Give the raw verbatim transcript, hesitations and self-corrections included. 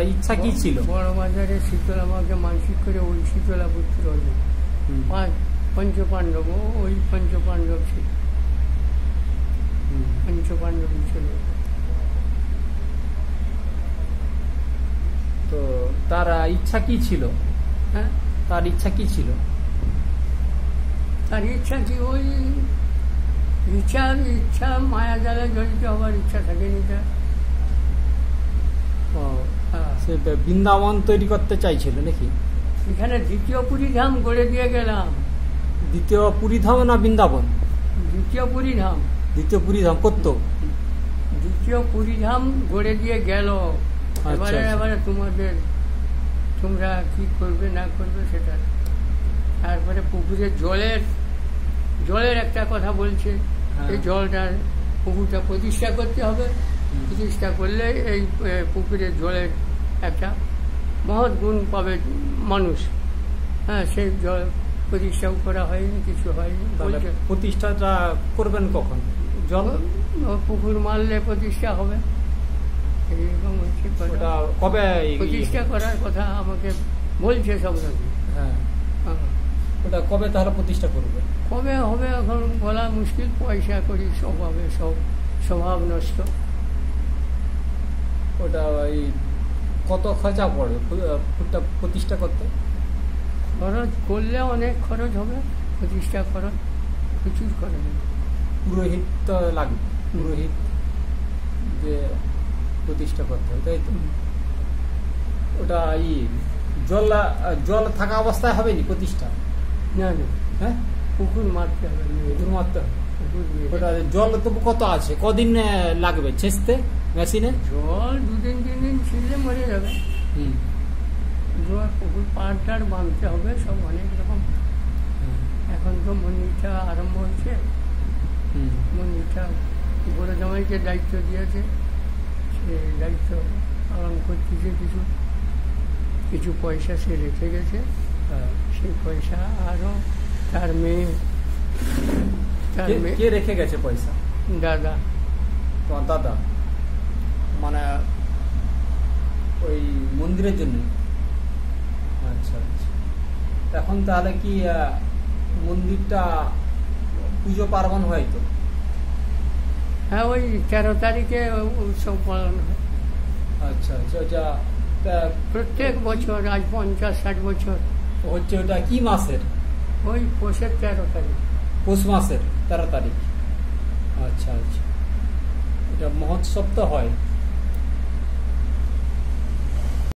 ইচ্ছা কি ছিল? বড় বাজারে শীতলা মাকে মানসিক করে ওই শীতলা পুত্র হল পাঁচ পঞ্চ পাণ্ডব, ওই পঞ্চ পাণ্ডব ছিল, পঞ্চ পাণ্ডব ছিল। তো তার ইচ্ছা কি ছিল? হ্যাঁ, তার ইচ্ছা কি ছিল? তার ইচ্ছা কি, ওই ইচ্ছা ইচ্ছা মায়া জালে জড়িত হওয়ার ইচ্ছা থাকেনি তার। সে বৃন্দাবন তৈরি করতে চাইছিল নাকি? এখানে দ্বিতীয় পুরীধাম গড়ে দিয়ে গেলাম। দ্বিতীয় পুরীধাম না বৃন্দাবন? দ্বিতীয় পুরীধাম। দ্বিতীয় পুরীধাম করতো? দ্বিতীয় পুরীধাম গড়ে দিয়ে গেল। এবারে এবারে তোমাদের তোমরা কি করবে না করবে সেটা। তারপরে পুকুরের জলের জলের একটা কথা বলছে, এই জলটা পুকুরটা প্রতিষ্ঠা করতে হবে। প্রতিষ্ঠা করলে এই পুকুরের জলের একটা মহৎ গুণ পাবে মানুষ। হ্যাঁ, সেই জল প্রতিষ্ঠাও করা হয়নি, কিছু হয়নি। প্রতিষ্ঠাটা করবেন কখন? জল পুকুর মারলে প্রতিষ্ঠা হবে, এইরকম হচ্ছে। কবে প্রতিষ্ঠা করার কথা আমাকে বলছে সব নাকি। হ্যাঁ, ওটা কবে তাহলে প্রতিষ্ঠা করবে? কবে হবে এখন বলা মুশকিল। পয়সা করি স্বভাবে, সব স্বভাব নষ্ট। ওটা ওই কত খরচা পড়বে প্রতিষ্ঠা করতে? খরচ করলে অনেক খরচ হবে, প্রতিষ্ঠা খরচ প্রচুর খরচ হবে। পুরোহিত তো লাগবে, পুরোহিত যে প্রতিষ্ঠা করতে হবে, তাই তো? ওটা ই জল জল থাকা অবস্থায় হবে নি প্রতিষ্ঠা? না না, হ্যাঁ, পুকুর মারতে হবে, পুকুর মারতে হবে। ওটা জল তবু কত আছে, কদিন লাগবে ছেঁচতে মেশিনে? জল দুদিন তিন দিন ছিঁড়লে মরে যাবে। হম, জল পুকুর পাড় টাড় বাঁধতে হবে, সব অনেক রকম। এখন তো মন্দিরটা আরম্ভ হয়েছে, মন্দিরটা বড় জামাইকে দায়িত্ব দিয়েছে, সে দায়িত্ব পালন করতেছে। কিছু কিছু পয়সা সে রেখে গেছে, সেই পয়সা আরো তার মেয়ে তার মেয়ে কে রেখে গেছে পয়সা? দাদা। তোমার দাদা? মানে ওই মন্দিরের জন্য? আচ্ছা আচ্ছা। এখন তাহলে কি মন্দিরটা পুজো পার্বণ হয় তো? হ্যাঁ, ওই তেরো তারিখে উৎসব পালন হয়। আচ্ছা আচ্ছা। ওটা প্রত্যেক বছর, আজ পঞ্চাশ ষাট বছর হচ্ছে। ওটা কি মাসের? ওই পৌষের তেরো তারিখ। পৌষ মাসের তেরো তারিখ। আচ্ছা আচ্ছা। এটা মহোৎসব তো হয়।